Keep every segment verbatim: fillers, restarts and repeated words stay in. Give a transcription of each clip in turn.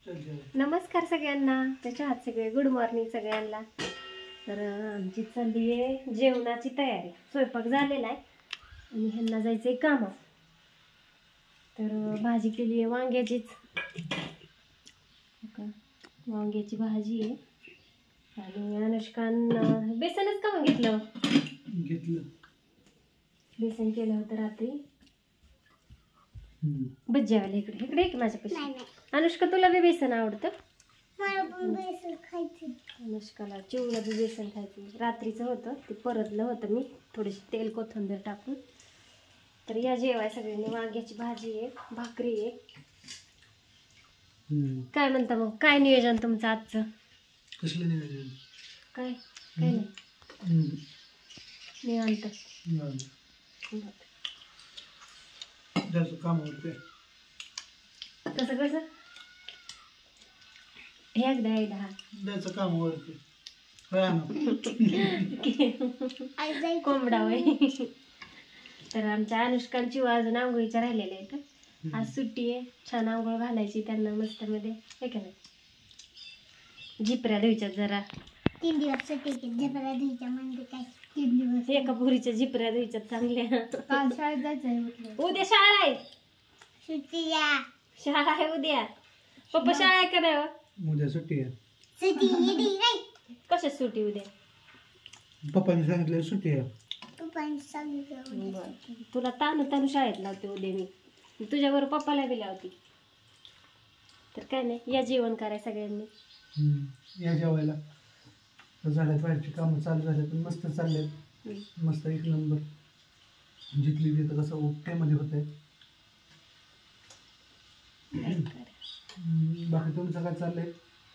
नमस्कार सगळ्यांना, त्याच्या हात सगळे गुड मॉर्निंग सगळ्यांना. तर आमची चालली आहे जेवणाची तयारी. स्वयंपाक झालेला आहे आणि ह्यांना जायचं आहे कामावर. तर भाजी केली आहे वांग्याचीच, वांग्याची भाजी आहे. आणि अनुष्कान बेसनच का घेतलं घेतलं बेसन केलं होतं रात्री. भज्जावाले इकडे इकडे एक माझ्यापाशी. अनुष्का तुला बी बेसन आवडतं? अनुष्काला चिवला बी बेसन खायचं. रात्रीचं होतं ते परतलं होतं मी थोडीशी तेल कोथिंबीर टाकून. तर या जेवाय सगळ्यांनी. वांग्याची भाजी आहे, भाकरी आहे. काय म्हणता मग, काय नियोजन तुमचं आजचं? कसलं नियोजन? काय काय नाही, निवांत. जायचं कामावर. कसं कसं हे एकदा एकदा हा जायचं कामावरती. कोंबडा होय. तर आमच्या अनुष्कांची अजून आंघोळीच्या राहिलेल्या आहेत. आज सुट्टी आहे, छान आंघोळ घालायची त्यांना मस्त मध्ये. हे का नाही, झिपऱ्या धुयच्यात जरा. तीन दिवस सुट्टी झिपऱ्या धुयच्या म्हणजे काय तीन दिवस एका पुरीच्या झिपऱ्या धुयच्यात चांगल्या. काल शाळेत जायचंय. उद्या शाळा आहे. सुट्टी या शाळा आहे उद्या. पप्पा शाळा आहे का नाही? उद्या सुट्टी आहे. सुट्टी येडी नाही. कशा सुट्टी उद्या? पप्पांनी सांगितलं सुट्टी आहे. पप्पांनी सांगितलं. बरं, तुला तानू तानू शाळेत लावते उद्या मी. तुझ्यावर पप्पाला बी लावते. तर काय नाही, या जेवण कराय सगळ्यांनी. या जेवायला. झाल्यात बाहेरची कामं चालू झाले पण मस्त चाललेत. मस्त एक नंबर. जिथली तिथं कसं ओकेमध्ये होत आहे. बाकी तुमचं काय चाललंय?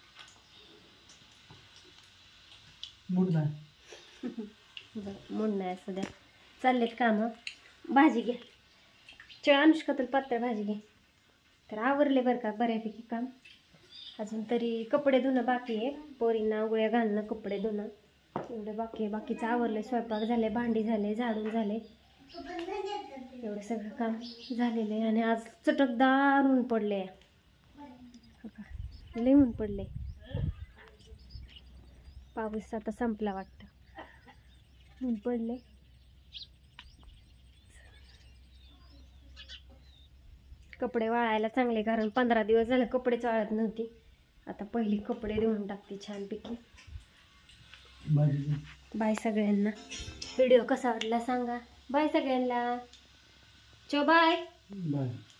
मूड नाही. बरं, मूड नाही सध्या. चाललेत कामं. भाजी घ्या. च अनुष्का तर पातळ भाजी घे. तर आवरले बरं का बऱ्यापैकी काम. अजून तरी कपडे धुणं बाकी आहे. पोरींना आंघोळ्या घालणं, कपडे धुणं एवढं बाकी आहे. बाकीचं आवरलं. स्वयंपाक झाले, भांडी झाले, झाडून झाले, एवढं सगळं काम झालेलं आहे. आणि आज चटकदार ऊन पडले, लई ऊन पडले. पाऊस आता संपला वाटतं. ऊन पडले. कपडे वाळायला चांगले, कारण पंधरा दिवस झाले कपडेच वाळत नव्हती. आता पहिली कपडे धुवून टाकते छानपैकी. बाय सगळ्यांना. व्हिडिओ कसा वाटला सांगा. बाय सगळ्यांना. चो बाय. बाय.